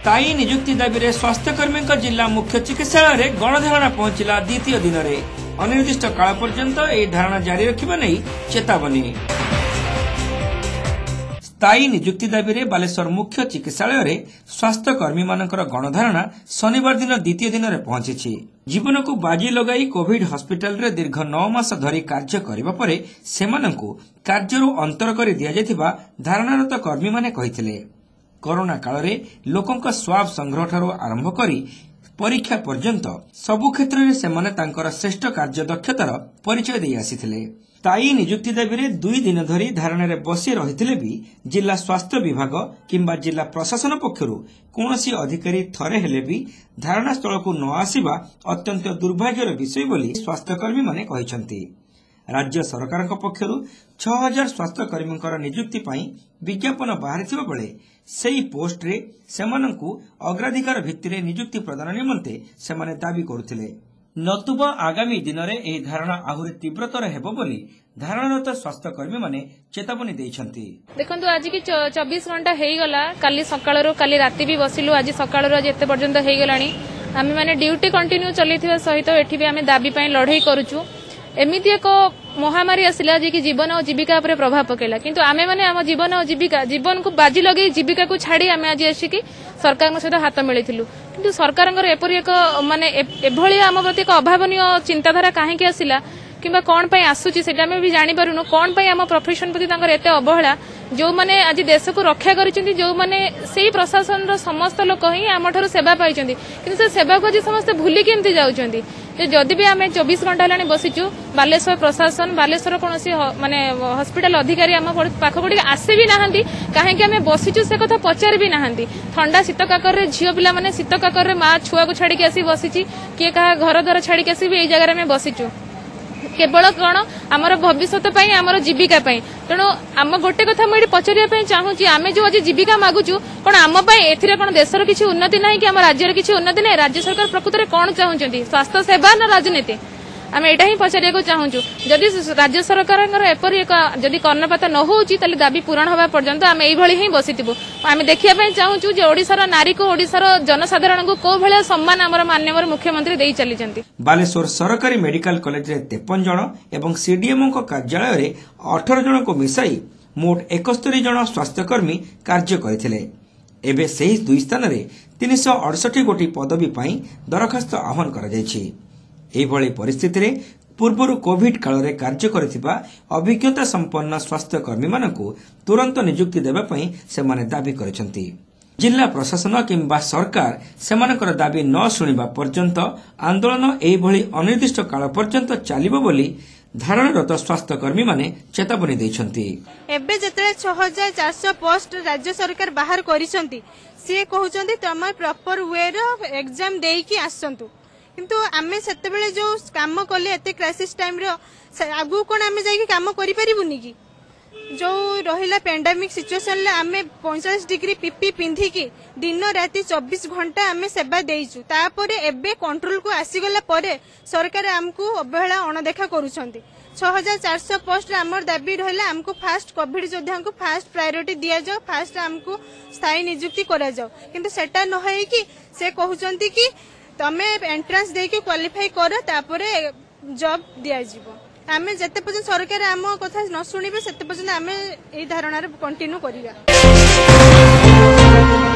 स्थायी नियुक्ति दाबी रे स्वास्थ्यकर्मी जिला मुख्य चिकित्सालय गणधारणा पहुंचला द्वितीय दिन में अनिर्दिष्ट काल पर्यंत यह धारणा जारी रखा नहीं चेतावनी। स्थायी नियुक्ति दाबी रे बालेश्वर मुख्य चिकित्सालय रे स्वास्थ्यकर्मी मानकर गणधारणा शनिवार दिन द्वितीय दिन में पहुंची। जीवन को बाजी लगाई कोविड हॉस्पिटल रे दीर्घ 9 मास धरी कार्य करबा परे सेमानंकु कार्यरु अंतर करि दिया जायतिबा धारणारत कर्मी माने कहिथिले। कोरोना काल रे लोकंक स्वाब संग्रह ठारू आरंभ करी परीक्षा पर्यंत सबु क्षेत्र में सेमाने तांकर श्रेष्ठ कार्य दक्षतार परिचय दे आसीथिले। स्थायी नियुक्ति दाबी रे 2 दिन धरी धारणा रे बसी रहिथिले भी जिला स्वास्थ्य विभाग किंबा जिला प्रशासन पक्षरु कोनोसी अधिकारी थरे हेले भी धारणा स्थल को न आसीबा अत्यंत दुर्भाग्यर विषय बोली स्वास्थ्यकर्मी माने कहिसंती। राज्य सरकार पक्षरु 6000 स्वास्थ्यकर्मी नियुक्ति पाई विज्ञापन बाहरिथिबा बेले सेही पोस्ट रे सेमानंकु अग्राधिकार भित्तिरे नियुक्ति प्रदान निमंते सेमाने दाबी करुथिले। नतुबा आगामी दिन में यह धारणा आहुरी तीव्रतर हेबो बोली धारणारत स्वास्थ्यकर्मी माने चेतावनी देइछंती। देखंतु आज की 24 घंटा हेई गला, काली सकाळरो काली राती भी बसिलु, आज सकाळरो आज एते पर्यंत हेई गलानी। आमे माने ड्यूटी कंटिन्यू चलैथिबा सहित एठी भी आमे दाबी पई लढाई करूछु। एमिति एक महामारी आसिला जे कि जीवन और जीविका पर प्रभाव पकेला, किंतु आमे माने आम जीवन और जीवन को बाजी लगे जीविका को छाड़ी आमे आज आसिकी सरकार सहित हाथ मिलिथिलु। किंतु सरकार एपरि एक माने एभଳି आम प्रति एक अभावनीय चिंताधारा काहेकि आसिला किंबा कौन पाई आसुची सेटा आमे भी जानि पारुनु। कौन पाई आम प्रोफेशन प्रति तांकर एते अवहेला, जो माने आज देश को रक्षा करिसेंती, जो माने सेही प्रशासन रो समस्त लोक ही आमठारु सेवा पाइचंती, किंतु से सेवा को आज समस्त भूली केमती जाउचंती। जदि भी आम 24 घंटा हेलानी बसिचु, बालेश्वर प्रशासन बालेश्वर कौन माने हॉस्पिटल अधिकारी आम पाख पड़ी आसी भी नहांती, कहीं आम बसिचु से कथा पचार भी नहांती। ठंडा शीत काकर झील पिला माने शीत काकर माँ छुआ को छाड़ी आसी बसिची, किए कहा घर द्वार छाड़ी आसी भी जगह में बसिचु केवल कौन आमर भविष्य आमर जीविका तेणु आम गोटे कथा मुझे पचारिया चाहूँगी, आम जो आज जीविका मागुचु कौन आम ए कौन देशर किसी उन्नति ना कि आम राज्यर किसी उन्नति ना, राज्य सरकार प्रकृत में कौन चाहूँगी स्वास्थ्य सेवा ना राजनीति, आम एटा ही पचारिया चाहूँ। जदि राज्य सरकार एपरी एक जदि कर्णपात न होची ताले दाबी पूरण होगा पर्यंत आम यही ही बसिथिबु। आम देखिया चाहूँ जे ओडिशार नारी को ओडिशार जनसाधारण को को भलिया सम्मान आमर माननीय मुख्यमंत्री देई चली जंती। बालेश्वर सरकारी मेडिकल कॉलेज रे 53 जन एवं सीडीएमओ को कार्यालय रे 18 जन को मिसाई मोट 71 जन स्वास्थ्यकर्मी कार्य करथिले। एबे सेही 2 स्थान रे 368 गोटी पदवी पाई दरखास्त आह्वान करा जायछि। एभଳି परिस्थिति पूर्व कोविड काल रे कार्य करथिबा अभिज्ञता संपन्न स्वास्थ्यकर्मी मानकु तुरंत नियुक्ति देबा पई सेमाने दाबी करछंती। जिला प्रशासन किंबा सरकार सेमानकर दाबी न सुनिबा पर्यंत आंदोलन एभଳି अनिर्दिष्ट काल पर्यंत चलिबो बोली धारणारत स्वास्थ्यकर्मी माने चेतावनी दैछंती। एबे जतरे 6400 पोस्ट राज्य सरकार बाहर करिसंती, से कहउचंती तमे प्रॉपर वे रो एग्जाम देकी आसंतु, किंतु आमे सेते बेले जो काम कले एते क्राइसिस टाइम रो आगु कोन आमे जाई काम करि परिबुनी कि जो रहिला पेंडेमिक सिचुएशन ले आमे 45 डिग्री पीपी पिंधी की दिन राति 24 घंटा आमे सेवा देइछु। तापरे एबे कंट्रोल को आसी गला परे सरकार हमकु अवहेला अणदेखा करूछंती। 6400 पोस्ट हमर दाबी रहिला हमकु फास्ट कोविड योद्धा को फास्ट प्रायोरिटी दिया जाओ, फास्ट हमकु स्थायी नियुक्ति करा जाओ, किंतु सेटा न होई कि से कहउचंती कि तमे एंट्रेंस देके क्वालिफाई कर तापरे जॉब दिया जीवो। आमे जते पर्यंत सरकार आम कथा न सुनिबे सेते पर्यंत आमे एई धारणा रे कंटिन्यू करिया।